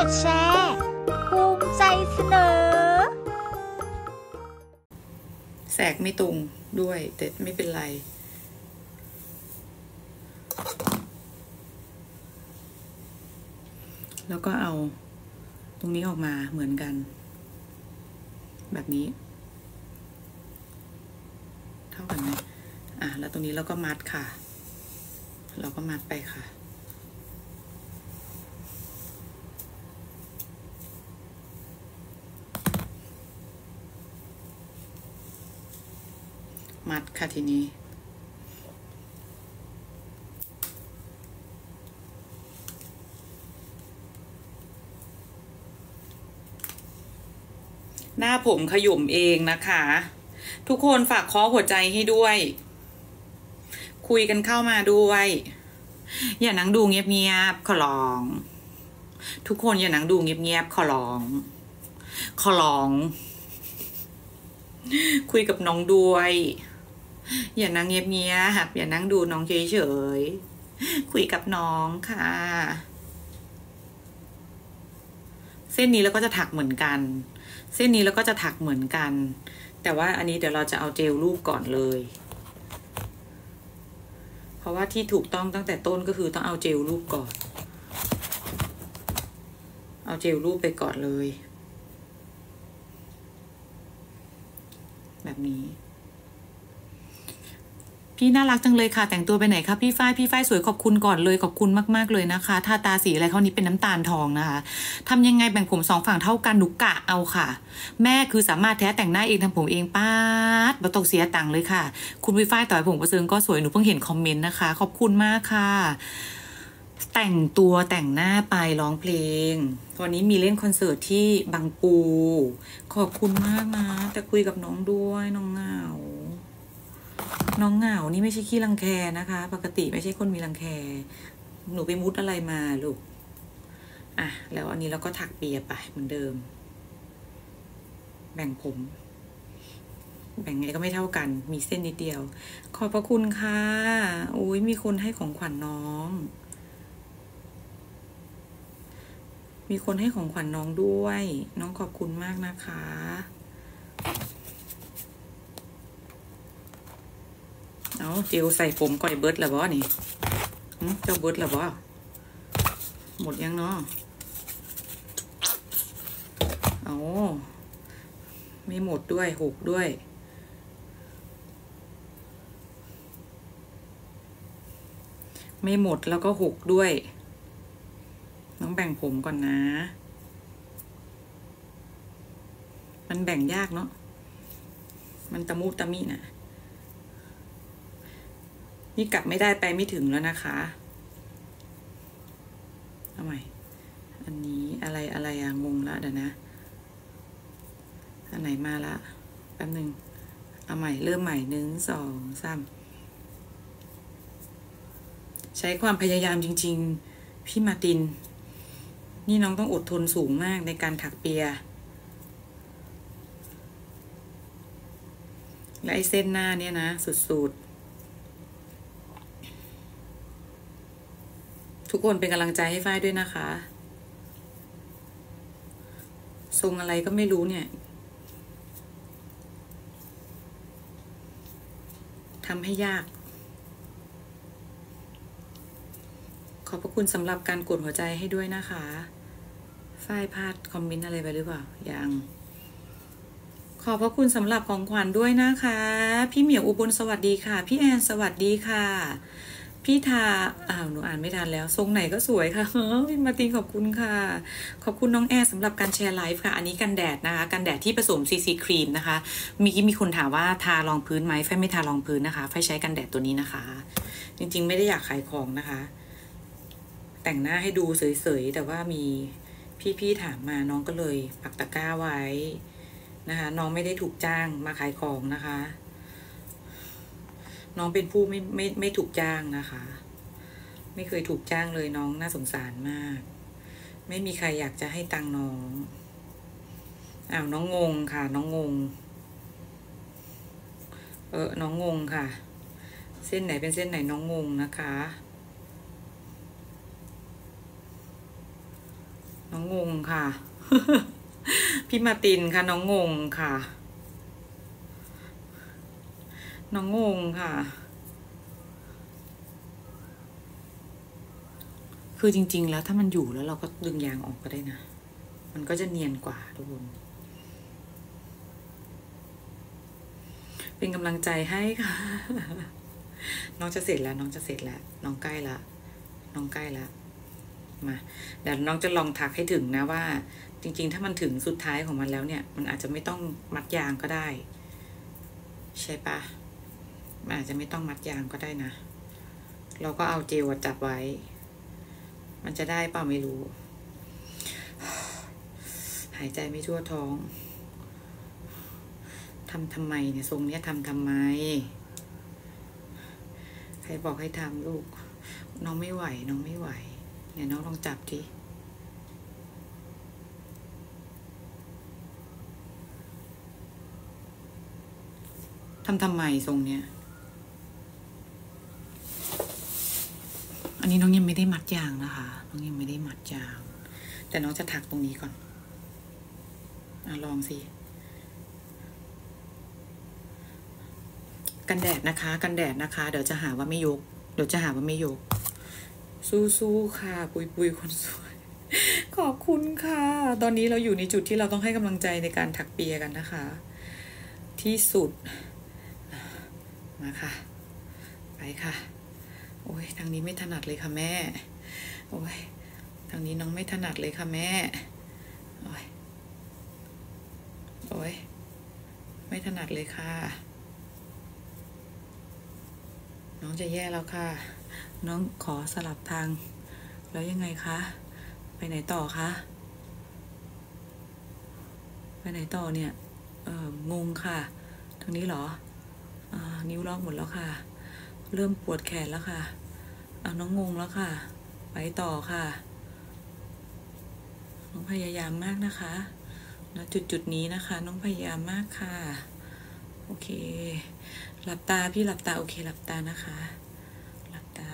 ดแชร์ภูมิใจเสนอแสกไม่ตรงด้วยแต่ไม่เป็นไรแล้วก็เอาตรงนี้ออกมาเหมือนกันแบบนี้เท่ากันไหมแล้วตรงนี้เราก็มัดค่ะเราก็มัดไปค่ะมัดค่ะทีนี้หน้าผมขยุ่มเองนะคะทุกคนฝากเคาะหัวใจให้ด้วยคุยกันเข้ามาด้วยอย่านั่งดูเงียบๆขอร้องทุกคนอย่านั่งดูเงียบๆขอร้องคุยกับน้องด้วยอย่านั่งเงียบๆอย่านั่งดูน้องเฉยๆคุยกับน้องค่ะเส้นนี้แล้วก็จะถักเหมือนกันเส้นนี้แล้วก็จะถักเหมือนกันแต่ว่าอันนี้เดี๋ยวเราจะเอาเจลรูปก่อนเลยเพราะว่าที่ถูกต้องตั้งแต่ต้นก็คือต้องเอาเจลรูปก่อนเอาเจลรูปไปก่อนเลยแบบนี้พี่น่ารักจังเลยค่ะแต่งตัวไปไหนคะพี่ฝ้ายสวยขอบคุณก่อนเลยขอบคุณมากๆเลยนะคะทาตาสีอะไรเขานี้เป็นน้ำตาลทองนะคะทำยังไงแบ่งผมสองฝั่งเท่ากันหนูกะเอาค่ะแม่คือสามารถแท้แต่งหน้าเองทำผมเองป้าดบ่ต้องเสียตังค์เลยค่ะคุณพี่ฝ้ายต่อยผมกระเซิงก็สวยหนูเพิ่งเห็นคอมเมนต์นะคะขอบคุณมากค่ะแต่งตัวแต่งหน้าไปร้องเพลงวันนี้มีเล่นคอนเสิร์ตที่บางปูขอบคุณมากนะแต่คุยกับน้องด้วยน้องเหงานี่ไม่ใช่ขี้รังแคนะคะปกติไม่ใช่คนมีรังแคหนูไปมุดอะไรมาลูกแล้วอันนี้เราก็ถักเปียไปเหมือนเดิมแบ่งผมแบ่งไงก็ไม่เท่ากันมีเส้นนิดเดียวขอบพระคุณค่ะอุ้ยมีคนให้ของขวัญน้องมีคนให้ของขวัญน้องด้วยน้องขอบคุณมากนะคะเอาเจลใส่ผมก่อยเบิร์ดแล้วบ่นี่เจ้าเบิร์ดแล้วบ่หมดยังเนาะเอาไม่หมดด้วยหกด้วยไม่หมดแล้วก็หกด้วยน้องแบ่งผมก่อนนะมันแบ่งยากเนาะมันตะมุตะมิน่ะนี่กลับไม่ได้ไปไม่ถึงแล้วนะคะเอาใหม่อันนี้อะไรงงละเดี๋ยวนะอันไหนมาละแป๊บนึงเอาใหม่เริ่มใหม่1 2 3ใช้ความพยายามจริงๆพี่มาตินนี่น้องต้องอดทนสูงมากในการถักเปียและไอ้เส้นหน้าเนี่ยนะสุดๆทุกคนเป็นกำลังใจให้ฝ้ายด้วยนะคะทรงอะไรก็ไม่รู้เนี่ยทำให้ยากขอบพระคุณสำหรับการกดหัวใจให้ด้วยนะคะฝ้ายพลาดคอมเมนต์อะไรไปหรือเปล่ายังขอบพระคุณสำหรับของขวัญด้วยนะคะพี่เหมียวอุบลสวัสดีค่ะพี่แอนสวัสดีค่ะพี่ทาหนูอ่านไม่ทันแล้วทรงไหนก็สวยค่ะพี่มาตินขอบคุณค่ะขอบคุณน้องแอร์สำหรับการแชร์ไลฟ์ค่ะอันนี้กันแดดนะคะกันแดดที่ผสมCCครีมนะคะมีคนถามว่าทารองพื้นไหมไฟไม่ทารองพื้นนะคะไฟใช้กันแดดตัวนี้นะคะจริงๆไม่ได้อยากขายของนะคะแต่งหน้าให้ดูเสยๆแต่ว่ามีพี่ๆถามมาน้องก็เลยปักตะกร้าไว้นะคะน้องไม่ได้ถูกจ้างมาขายของนะคะน้องเป็นผู้ไม่ถูกจ้างนะคะไม่เคยถูกจ้างเลยน้องน่าสงสารมากไม่มีใครอยากจะให้ตังค์น้องน้องงงค่ะน้องงงน้องงงค่ะเส้นไหนเป็นเส้นไหนน้องงงนะคะน้องน้องงงค่ะ พี่มาตินค่ะน้องงงค่ะ น้องงงค่ะ คือจริงๆแล้วถ้ามันอยู่แล้วเราก็ดึงยางออกก็ได้นะมันก็จะเนียนกว่าทุกคนเป็นกำลังใจให้ค่ะ น้องจะเสร็จแล้วน้องจะเสร็จแล้วน้องใกล้ละน้องใกล้ละมาเดี๋ยวน้องจะลองถักให้ถึงนะว่าจริงๆถ้ามันถึงสุดท้ายของมันแล้วเนี่ยมันอาจจะไม่ต้องมัดยางก็ได้ใช่ปะมันอาจจะไม่ต้องมัดยางก็ได้นะเราก็เอาเจลจับไว้มันจะได้เปล่าไม่รู้หายใจไม่ทั่วท้องทำไมเนี่ยทรงเนี้ยทำไมใครบอกให้ทำลูกน้องไม่ไหวน้องไม่ไหวเนี่ยน้องลองจับทีทำไมทรงเนี้ยอันนี้น้องยังไม่ได้มัดยางนะคะน้องยังไม่ได้มัดยางแต่น้องจะถักตรงนี้ก่อนลองสิกันแดดนะคะกันแดดนะคะเดี๋ยวจะหาว่าไม่ยกสู้ๆค่ะปุยคนสวยขอบคุณค่ะตอนนี้เราอยู่ในจุดที่เราต้องให้กำลังใจในการถักเปียกันนะคะที่สุดมาค่ะไปค่ะโอ้ยทางนี้ไม่ถนัดเลยค่ะแม่โอ้ยทางนี้น้องไม่ถนัดเลยค่ะแม่โอ้ยไม่ถนัดเลยค่ะน้องจะแย่แล้วค่ะน้องขอสลับทางแล้วยังไงคะไปไหนต่อคะไปไหนต่อเนี่ยงงค่ะทางนี้เหรอนิ้วล็อกหมดแล้วค่ะเริ่มปวดแขนแล้วค่ะน้องงงแล้วค่ะไปต่อค่ะน้องพยายามมากนะคะณจุดนี้นะคะน้องพยายามมากค่ะโอเคหลับตาพี่หลับตาโอเคหลับตานะคะหลับตา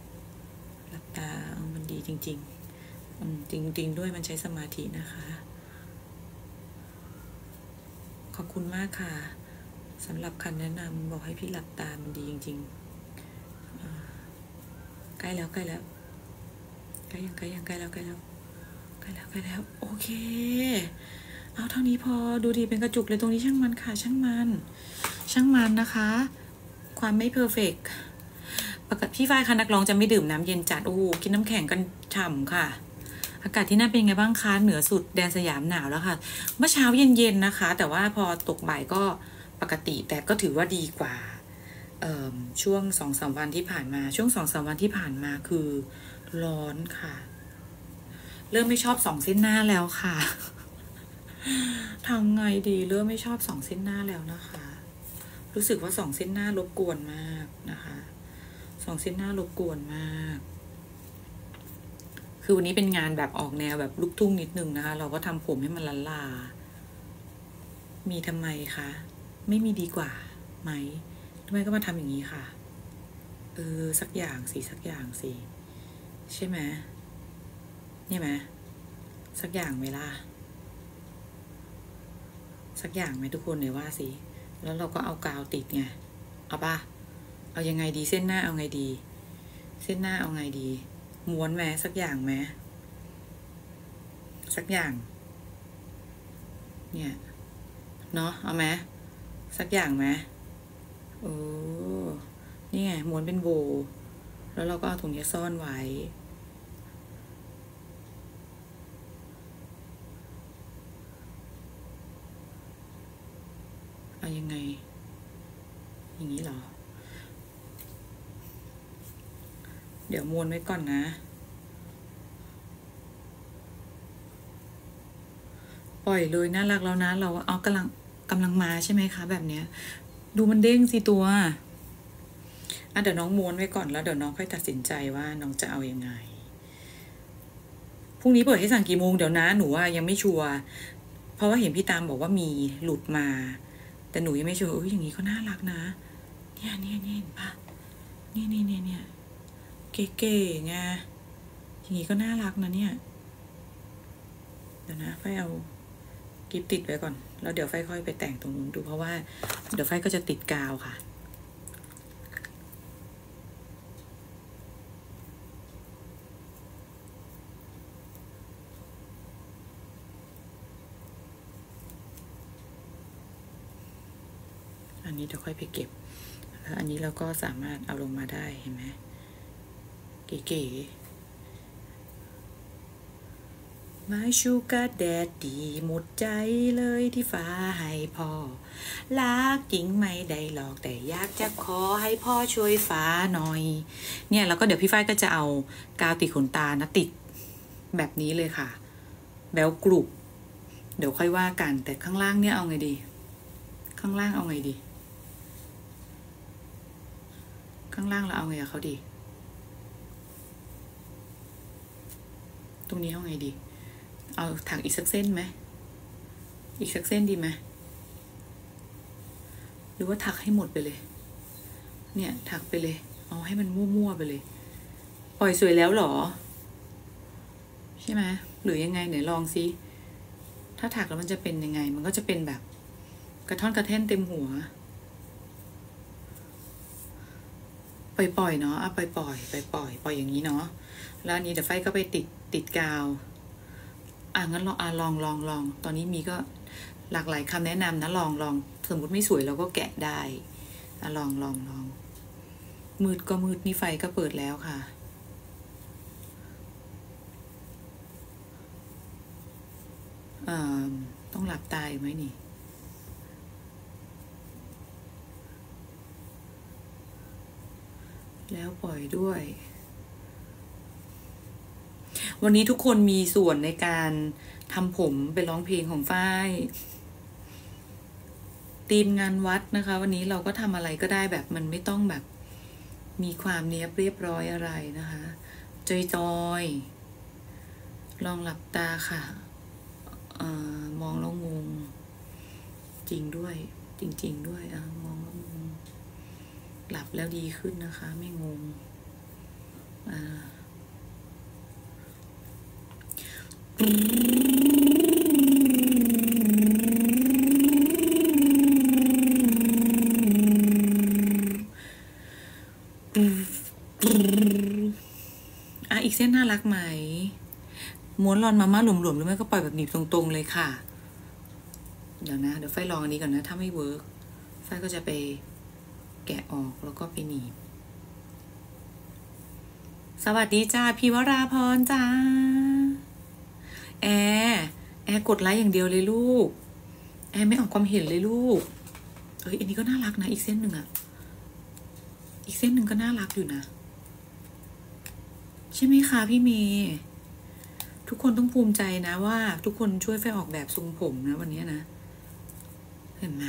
มันดีจริงๆจริงด้วยมันใช้สมาธินะคะขอบคุณมากค่ะสำหรับคำแนะนำบอกให้พี่หลับตามันดีจริงๆใกล้แล้วใกล้ยังใกล้แล้วโอเคเอาเท่านี้พอดูดีเป็นกระจุกเลยตรงนี้ช่างมันค่ะช่างมันนะคะความไม่เพอร์เฟกต์ปกติพี่ฝ้ายค่ะนักร้องจะไม่ดื่มน้ำเย็นจัดโอ้โหกินน้ำแข็งกันฉ่ำค่ะอากาศที่นั่นเป็นไงบ้างคะเหนือสุดแดนสยามหนาวแล้วค่ะเมื่อเช้าเย็นๆนะคะแต่ว่าพอตกบ่ายก็ปกติแต่ก็ถือว่าดีกว่าช่วง 2-3 วันที่ผ่านมาช่วง 2-3 วันที่ผ่านมาคือร้อนค่ะเริ่มไม่ชอบ2 เส้นหน้าแล้วค่ะทำไงดีเริ่มไม่ชอบ2 เส้นหน้าแล้วนะคะรู้สึกว่า2 เส้นหน้ารบกวนมากนะคะ2 เส้นหน้ารบกวนมากคือวันนี้เป็นงานแบบออกแนวแบบลูกทุ่งนิดนึงนะคะเราก็ทำผมให้มันลามีทำไมคะไม่มีดีกว่าไหมทำไมก็มาทำอย่างนี้ค่ะสักอย่างสิใช่ไหมเนี่ยไหมสักอย่างไหมล่ะสักอย่างไหมทุกคนเนี่ยว่าสิแล้วเราก็เอากาวติดไงเอาป่ะเอายังไงดีเส้นหน้าเอาไงดีเส้นหน้าเอาไงดีม้วนไหมสักอย่างไหมสักอย่างเนี่ยเนาะเอาไหมสักอย่างไหมนี่ไงม้วนเป็นโบแล้วเราก็เอาถุงนี้ซ่อนไว้เอายังไงอย่างนี้เหรอเดี๋ยวม้วนไว้ก่อนนะปล่อยเลยน่ารักแล้วนะเราเอากำลังมาใช่ไหมคะแบบเนี้ยดูมันเด้งสิตัวเดี๋ยวน้องม้วนไว้ก่อนแล้วเดี๋ยวน้องค่อยตัดสินใจว่าน้องจะเอายังไงพรุ่งนี้เปิดให้สั่งกี่โมงเดี๋ยวนะหนูว่ายังไม่ชัวร์เพราะว่าเห็นพี่ตามบอกว่ามีหลุดมาแต่หนูยังไม่ชัวร์อย่างนี้ก็น่ารักนะเนี่ยเห็นปะเนี่ยเก๋ๆไงอย่างนี้ก็น่ารักนะเนี่ยเดี๋ยวนะไฟเอากิฟติดไว้ก่อนแล้วเดี๋ยวไฟค่อยไปแต่งตรงนู้นดูเพราะว่าเดี๋ยวไฟก็จะติดกาวค่ะอันนี้เดี๋ยวค่อยไปเก็บแล้วอันนี้เราก็สามารถเอาลงมาได้เห็นไหมเก๋ๆMy Sugar Daddy หมดใจเลยที่ฟ้าให้พ่อรักจริงไม่ได้หรอกแต่อยากจะขอให้พ่อช่วยฟ้าหน่อยเนี่ยแล้วก็เดี๋ยวพี่ฝ้ายก็จะเอากาวติดขนตานะติดแบบนี้เลยค่ะแบลกรุบเดี๋ยวค่อยว่ากันแต่ข้างล่างเนี่ยเอาไงดีข้างล่างเอาไงดีข้างล่างเราเอาไงกับเขาดีตรงนี้เอาไงดีเอาถักอีกสักเส้นไหมอีกสักเส้นดีไหมหรือว่าถักให้หมดไปเลยเนี่ยถักไปเลยเอาให้มันมั่วๆไปเลยปล่อยสวยแล้วหรอใช่ไหมหรือยังไงไหนลองซิถ้าถักแล้วมันจะเป็นยังไงมันก็จะเป็นแบบกระท่อนกระแท่นเต็มหัวปล่อยเนาะปล่อยอย่างนี้เนาะแล้วอันนี้เดี๋ยวไฟก็ไปติดกาวงั้นลองตอนนี้มีก็หลากหลายคำแนะนำนะลองสมมติไม่สวยเราก็แกะได้ลองมืดก็มืดนี่ไฟก็เปิดแล้วค่ะต้องหลับตาไหมนี่แล้วปล่อยด้วยวันนี้ทุกคนมีส่วนในการทำผมไปร้องเพลงของฝ้ายทีมงานวัดนะคะวันนี้เราก็ทำอะไรก็ได้แบบมันไม่ต้องแบบมีความเนียบเรียบร้อยอะไรนะคะจอยลองหลับตาค่ะมองแล้วงงจริงด้วยจริงๆด้วยมองแล้วงงหลับแล้วดีขึ้นนะคะไม่งงอีกเส้นน่ารักไหมม้วนรอนมาม่าหลวมๆหรือไม่ก็ปล่อยแบบหนีบตรงๆเลยค่ะเดี๋ยวไฟลองอันนี้ก่อนนะถ้าไม่เวิร์กไฟก็จะไปแกะออกแล้วก็ไปหนีบสวัสดีจ้าพี่วราพรจ้าแอร์กดไลค์อย่างเดียวเลยลูกแอร์ไม่ออกความเห็นเลยลูกอันนี้ก็น่ารักนะอีกเส้นหนึ่งอีกเส้นหนึ่งก็น่ารักอยู่นะใช่ไหมคะพี่เมย์ทุกคนต้องภูมิใจนะว่าทุกคนช่วยไฟออกแบบทรงผมนะวันนี้นะเห็นไหม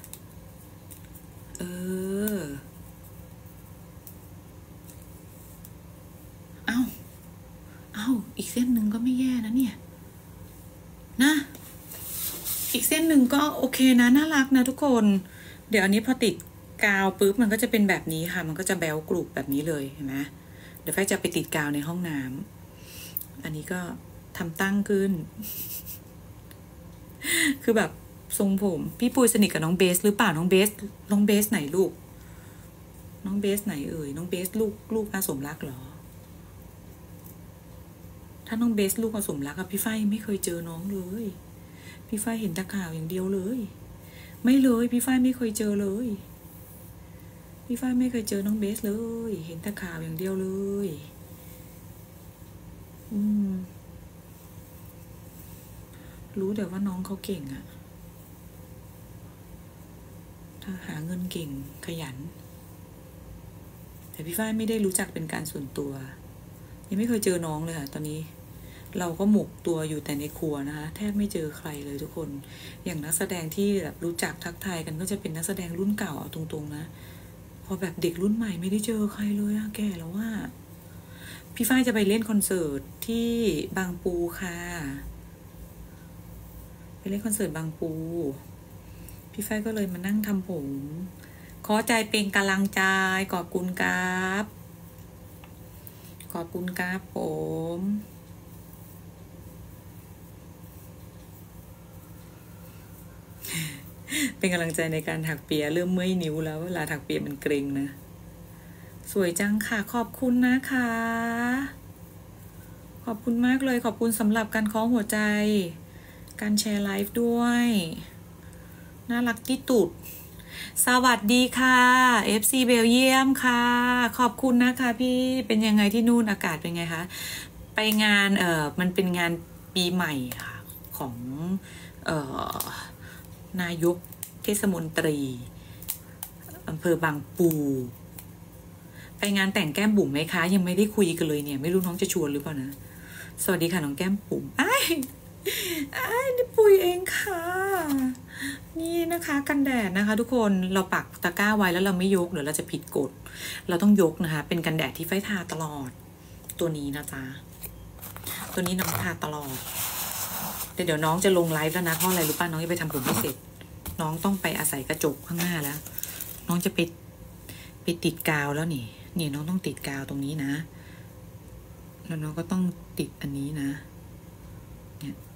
อีกเส้นหนึ่งก็ไม่แย่นะเนี่ยนะอีกเส้นหนึ่งก็โอเคนะน่ารักนะทุกคนเดี๋ยวอันนี้พอติดกาวปุ๊บมันก็จะเป็นแบบนี้ค่ะมันก็จะแบลกรุบแบบนี้เลยเห็นไหมเดี๋ยวไฟจะไปติดกาวในห้องน้ำอันนี้ก็ทำตั้งขึ้น คือแบบทรงผมพี่ปุ้ยสนิทกับน้องเบสหรือเปล่าน้องเบสไหนลูกน้องเบสไหนน้องเบสลูกอาสมรักเหรอถ้าน้องเบสลูกอาสมรักอะพี่ฝ้ายไม่เคยเจอน้องเลยพี่ฝ้ายเห็นแต่ข่าวอย่างเดียวเลยไม่เลยพี่ฝ้ายไม่เคยเจอเลยพี่ฝ้ายไม่เคยเจอน้องเบสเลยเห็นแต่ข่าวอย่างเดียวเลยรู้แต่ว่าน้องเขาเก่งอะถ้าหาเงินเก่งขยันแต่พี่ฝ้ายไม่ได้รู้จักเป็นการส่วนตัวยังไม่เคยเจอน้องเลยค่ะตอนนี้เราก็หมกตัวอยู่แต่ในครัวนะคะแทบไม่เจอใครเลยทุกคนอย่างนักแสดงที่แบบรู้จักทักทายกันก็จะเป็นนักแสดงรุ่นเก่าเอาตรงๆนะพอแบบเด็กรุ่นใหม่ไม่ได้เจอใครเลยอะแก่แล้วว่าพี่ฝ้ายจะไปเล่นคอนเสิร์ตที่บางปูค่ะไปเล่นคอนเสิร์ตบางปูพี่ฝ้ายก็เลยมานั่งทำผมขอใจเป็นกำลังใจขอบคุณครับผมเป็นกำลังใจในการถักเปียเริ่มเมื่อยนิ้วแล้วเวลาถักเปียมันเกร็งนะสวยจังค่ะขอบคุณนะคะขอบคุณมากเลยขอบคุณสำหรับการเคาะหัวใจการแชร์ไลฟ์ด้วยน่ารักที่ตุดสวัสดีค่ะ FC เบลเยียมค่ะขอบคุณนะคะพี่เป็นยังไงที่นู่นอากาศเป็นไงคะไปงานมันเป็นงานปีใหม่ค่ะของนายกเทศมนตรีอำเภอบางปูไปงานแต่งแก้มบุ๋มไหมคะยังไม่ได้คุยกันเลยเนี่ยไม่รู้น้องจะชวนหรือเปล่านะสวัสดีค่ะน้องแก้มบุ๋มนี่ปุยเองค่ะนี่นะคะกันแดดนะคะทุกคนเราปักตะกร้าไว้แล้วเราไม่ยกเดี๋ยวเราจะผิดกฎเราต้องยกนะคะเป็นกันแดดที่ไฟทาตลอดตัวนี้นะจ๊ะตัวนี้น้องทาตลอดเดี๋ยวน้องจะลงไลฟ์แล้วนะเพราะอะไรรู้ป่ะน้องจะไปทำผมไม่เสร็จน้องต้องไปอาศัยกระจกข้างหน้าแล้วน้องจะไปติดกาวแล้วนี่น้องต้องติดกาวตรงนี้นะแล้วน้องก็ต้องติดอันนี้นะเนี่ย